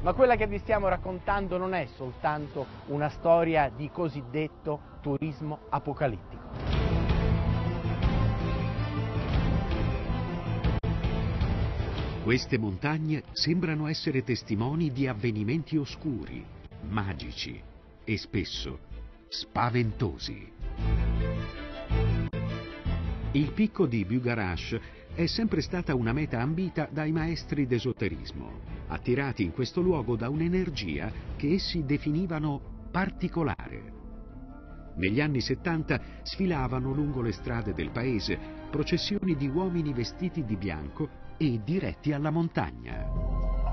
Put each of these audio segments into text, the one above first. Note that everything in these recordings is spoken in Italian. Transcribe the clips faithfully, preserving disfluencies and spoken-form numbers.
Ma quella che vi stiamo raccontando non è soltanto una storia di cosiddetto turismo apocalittico. Queste montagne sembrano essere testimoni di avvenimenti oscuri, magici e spesso spaventosi. Il picco di Bugarash è sempre stata una meta ambita dai maestri d'esoterismo, attirati in questo luogo da un'energia che essi definivano particolare. Negli anni settanta sfilavano lungo le strade del paese processioni di uomini vestiti di bianco e diretti alla montagna.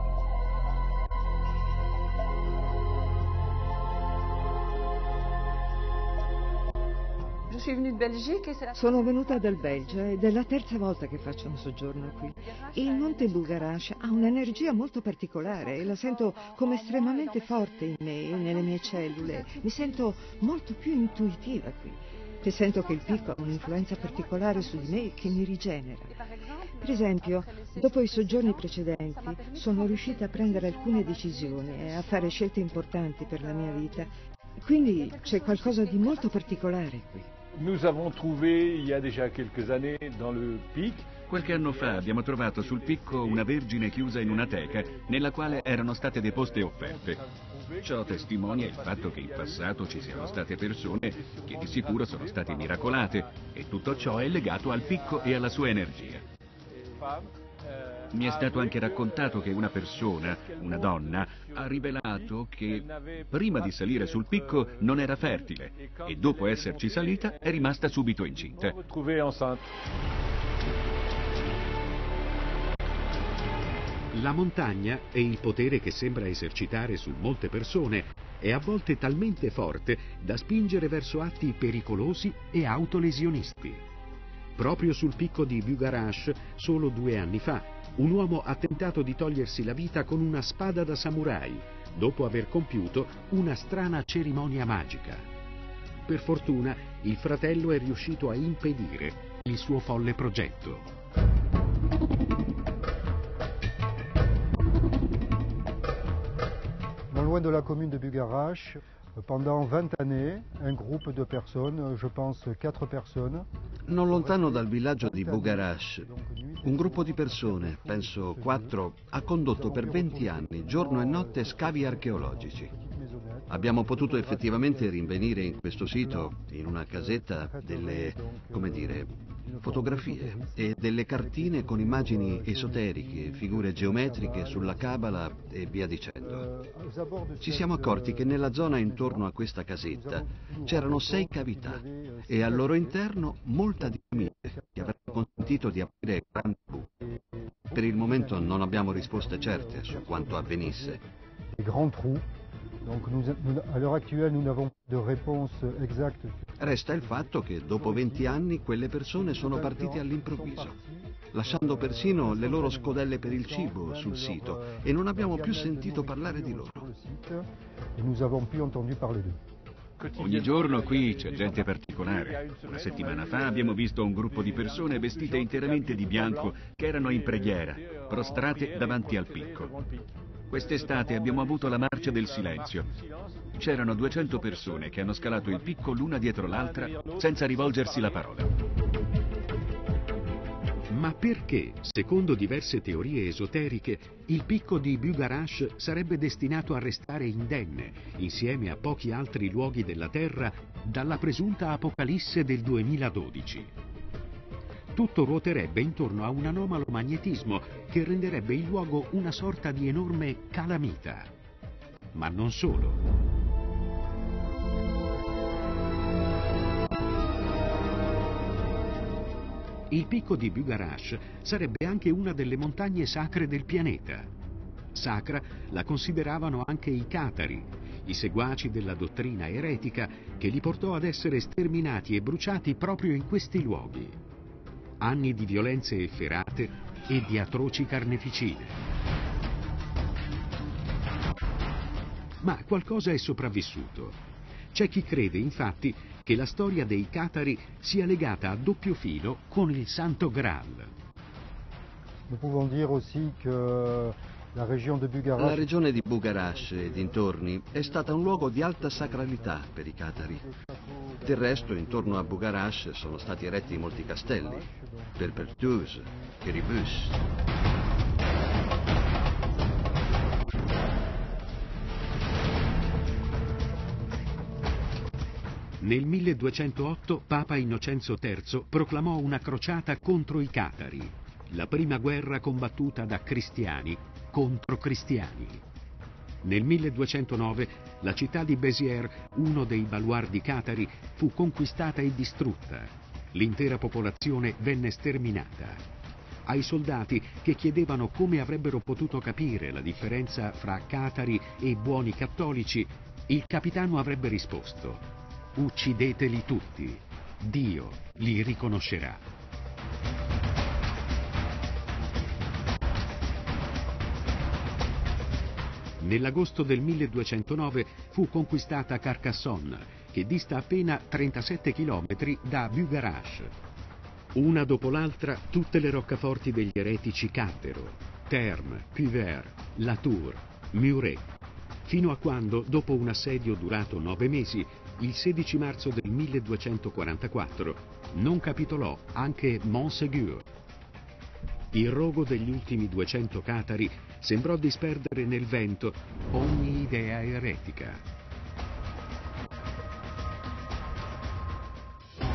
Sono venuta dal Belgio ed è la terza volta che faccio un soggiorno qui. Il monte Bugarash ha un'energia molto particolare e la sento come estremamente forte in me, nelle mie cellule. Mi sento molto più intuitiva qui e sento che il picco ha un'influenza particolare su di me che mi rigenera. Per esempio, dopo i soggiorni precedenti sono riuscita a prendere alcune decisioni e a fare scelte importanti per la mia vita. Quindi c'è qualcosa di molto particolare qui. Nous avons trouvé il y a déjà quelques années dans le pic. Qualche anno fa abbiamo trovato sul picco una vergine chiusa in una teca nella quale erano state deposte offerte. Ciò testimonia il fatto che in passato ci siano state persone che di sicuro sono state miracolate e tutto ciò è legato al picco e alla sua energia. Mi è stato anche raccontato che una persona, una donna, ha rivelato che prima di salire sul picco non era fertile e dopo esserci salita è rimasta subito incinta. La montagna e il potere che sembra esercitare su molte persone è a volte talmente forte da spingere verso atti pericolosi e autolesionisti. Proprio sul picco di Bugarash, solo due anni fa, un uomo ha tentato di togliersi la vita con una spada da samurai, dopo aver compiuto una strana cerimonia magica. Per fortuna, il fratello è riuscito a impedire il suo folle progetto. Non loin de la commune de Bugarash, pendant vingt années, un groupe de personnes, je pense quatre personnes. Non lontano dal villaggio di Bugarash, un gruppo di persone, penso quattro, ha condotto per venti anni, giorno e notte, scavi archeologici. Abbiamo potuto effettivamente rinvenire in questo sito, in una casetta, delle, come dire, fotografie e delle cartine con immagini esoteriche, figure geometriche sulla Cabala e via dicendo. Ci siamo accorti che nella zona intorno a questa casetta c'erano sei cavità e al loro interno molta dinamite che avrebbe consentito di aprire grandi buchi. Per il momento non abbiamo risposte certe su quanto avvenisse. Donc nous, nous, à l'heure actuelle nous n'avons de réponse exacte. Resta il fatto che dopo venti anni quelle persone sono partite all'improvviso, lasciando persino le loro scodelle per il cibo sul sito e non abbiamo più sentito parlare di loro. Ogni giorno qui c'è gente particolare. Una settimana fa abbiamo visto un gruppo di persone vestite interamente di bianco che erano in preghiera, prostrate davanti al picco. Quest'estate abbiamo avuto la marcia del silenzio. C'erano duecento persone che hanno scalato il picco l'una dietro l'altra senza rivolgersi la parola. Ma perché, secondo diverse teorie esoteriche, il picco di Bugarash sarebbe destinato a restare indenne, insieme a pochi altri luoghi della Terra, dalla presunta apocalisse del duemiladodici? Tutto ruoterebbe intorno a un anomalo magnetismo che renderebbe il luogo una sorta di enorme calamita. Ma non solo. Il picco di Bugarash sarebbe anche una delle montagne sacre del pianeta. Sacra la consideravano anche i catari, i seguaci della dottrina eretica che li portò ad essere sterminati e bruciati proprio in questi luoghi. Anni di violenze efferate e di atroci carneficine. Ma qualcosa è sopravvissuto. C'è chi crede, infatti, che la storia dei catari sia legata a doppio filo con il Santo Graal. Nous pouvons dire aussi que La regione di Bugarach e dintorni è stata un luogo di alta sacralità per i catari. Del resto, intorno a Bugarach sono stati eretti molti castelli, Perpertuis, Kiribus. Nel milleduecentootto Papa Innocenzo terzo proclamò una crociata contro i catari, la prima guerra combattuta da cristiani contro cristiani. Nel milleduecentonove la città di Béziers, uno dei baluardi catari, fu conquistata e distrutta. L'intera popolazione venne sterminata. Ai soldati che chiedevano come avrebbero potuto capire la differenza fra catari e buoni cattolici, il capitano avrebbe risposto: uccideteli tutti, Dio li riconoscerà. Nell'agosto del milleduecentonove fu conquistata Carcassonne, che dista appena trentasette chilometri da Bugarach. Una dopo l'altra tutte le roccaforti degli eretici caddero: Termes, Puivert, Latour, Muret, fino a quando, dopo un assedio durato nove mesi, il sedici marzo del milleduecentoquarantaquattro, non capitolò anche Montségur. Il rogo degli ultimi duecento catari sembrò disperdere nel vento ogni idea eretica.